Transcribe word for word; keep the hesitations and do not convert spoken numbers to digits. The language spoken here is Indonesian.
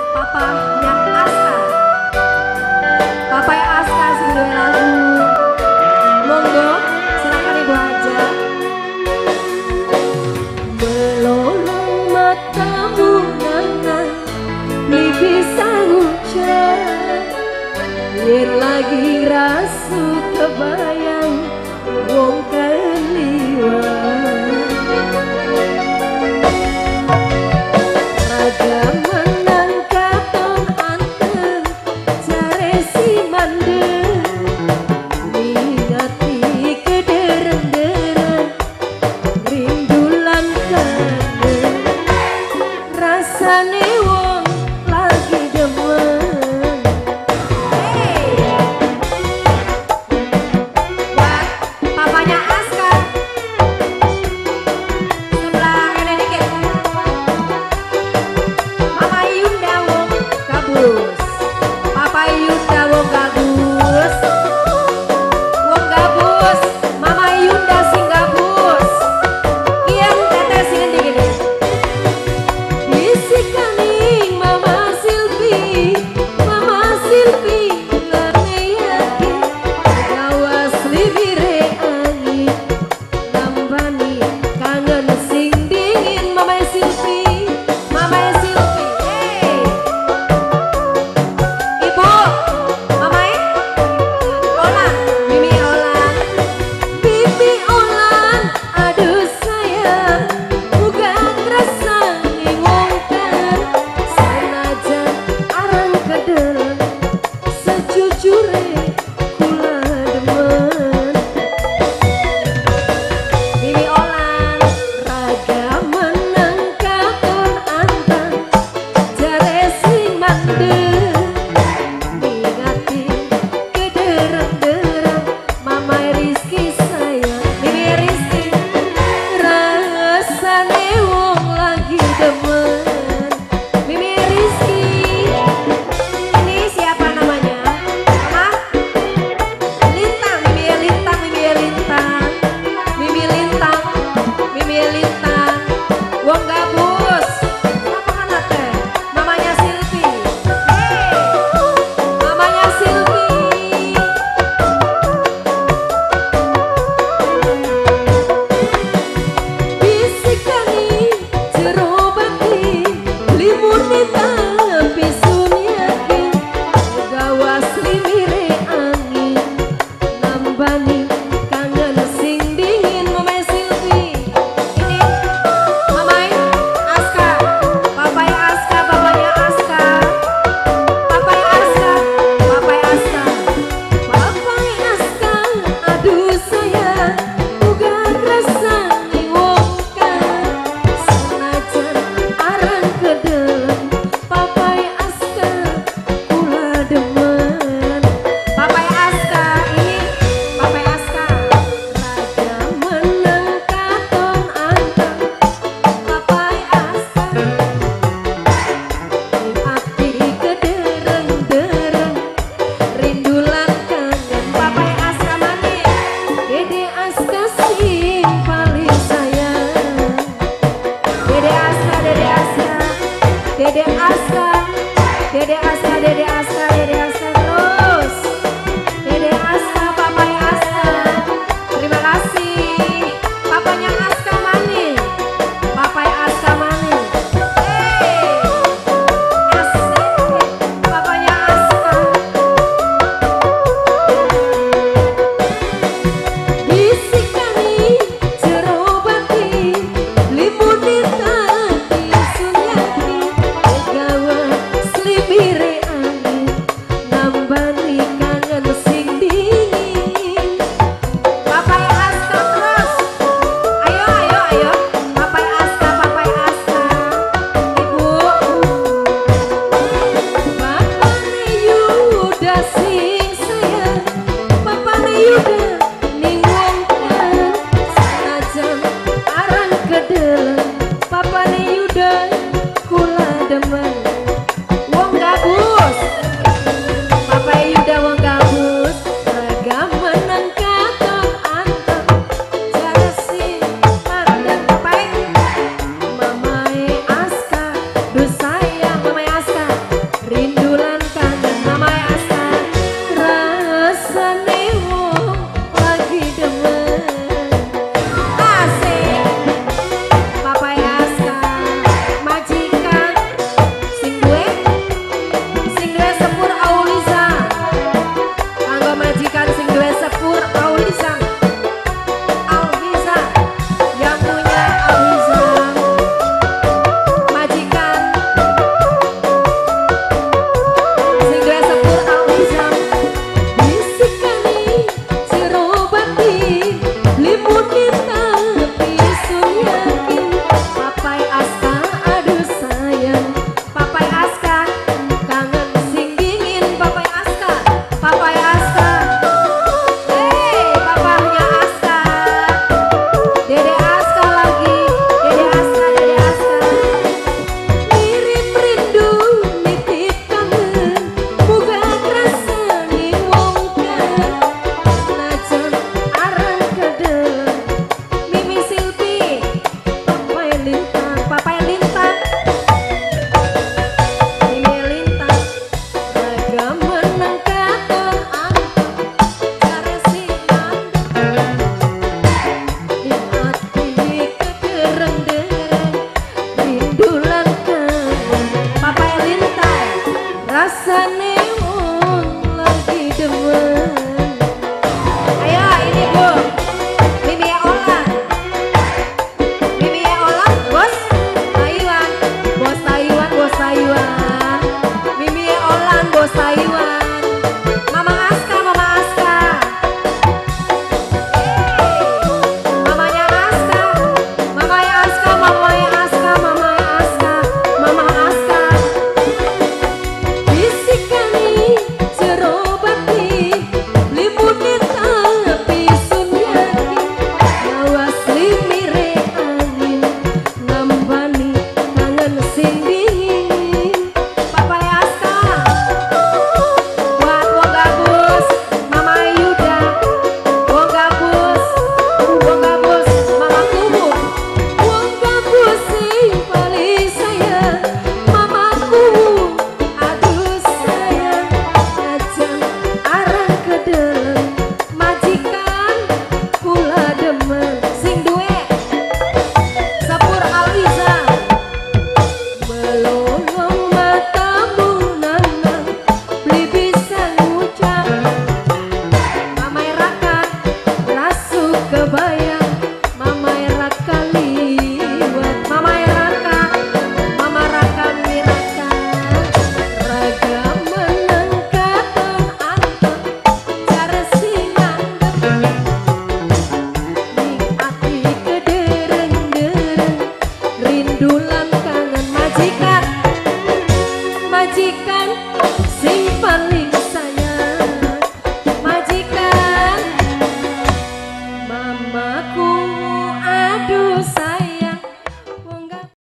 papanya Aska. Papanya Aska sing duwe lagu. Monggo silakan Ibu Haja. Melolong matamu nangan bisa ngucap yen lagi rasu kebayang wong keliwat raga menang katon anteng jare si mandeng ngingati kedereng-dereng rindulan kangen rasane wong lagi demen. Hey, buat papanya Aska sebelah ini dikit. Mama Yunda wong gabus, Papa Yunda wong gabus, wong gabus, Mama Yunda sing gabus. Kian teteh sing dikit. Bisikaning Mama Silvi, Mama Silvi lane yakin gawas libire angin nambani kangen sing dingin Mama Silvi, Mama Silvi. Hey, Ibu, Mama Olan, Mimi Olan, Bibi Olan, aduh sayang, muga rasa ngingongkan senajan arang kedel sejujure kula demen. Mimi Olan raga menang katon anteng jare sing mandeng ngingati kedereng-dereng Mama Rizky sayang. Mimi Rizky rasane wong lagi demen. Mimi Rizky ini siapa namanya? Mama Lintang, Mimi Lintang, Mimi Lintang, Mimi Lintang, Mimi Lintang, wong gabus. Apa anak teh? Mamanya Silvi. Hey, mamanya Silvi. Bisikani jero bati limurni tapi sun yakin gawas limire angin nambani kangen sing dingin Mama Silvi. Ini Mama Aska, papanya Aska, papanya Aska, papanya Aska, papanya Aska, papanya Aska, aduh sayang, muga rasa ngingongkan senajan arang kedelem papanya Aska kula demen. Papanya Aska ini papanya Aska raga menang katon anteng papanya Aska ngingati kedereng-dereng rindulan kangen papanya Aska maning Dede Aska sing paling sayang. Dede Aska, Dede Aska, Dede Aska, Dede Aska, Dede Aska, Dede Aska terus. Dede Aska, papanya Aska. Terima kasih. Papanya Aska maning. Papanya Aska maning. Hey, asik. Papanya Aska. Bisikani jero bati limuni tapi sun yakin gawas libire angin nambani kangen sing dingin. Papanya Aska terus. Ayo, ayo, ayo. Papanya Aska, papanya Aska. Ibu. Papane Yuda sing sayang, papane Yuda ningongkan senajan arang kedelem papane Yuda kula demen. Wong gabus, Papa Yuda wong gabus raga menang katon anteng jare sing mandeng. Papai Mamae Aska, duh sayang Mamae Aska. rasane